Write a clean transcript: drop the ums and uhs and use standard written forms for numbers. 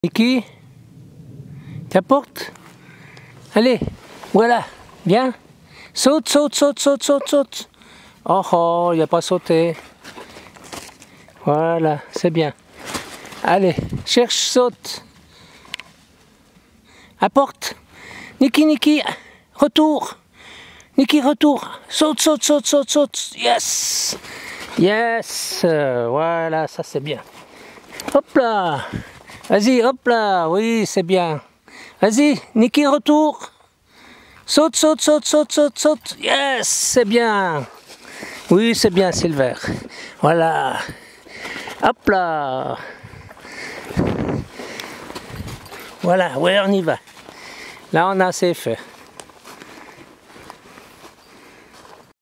Niki, t'apportes? Allez, voilà, bien. Saute, saute, saute, saute, saute, saute. Oh oh, il n'a pas sauté. Voilà, c'est bien. Allez, cherche, saute. Apporte. Niki, Niki, retour. Niki, retour. Saute, saute, saute, saute, saute. Yes. Yes. Voilà, ça c'est bien. Hop là. Vas-y, hop là. Oui, c'est bien. Vas-y, Niki, retour. Saute, saute, saute, saute, saute, saute. Yes, c'est bien. Oui, c'est bien, Silver. Voilà. Hop là. Voilà, ouais, on y va. Là, on a assez fait.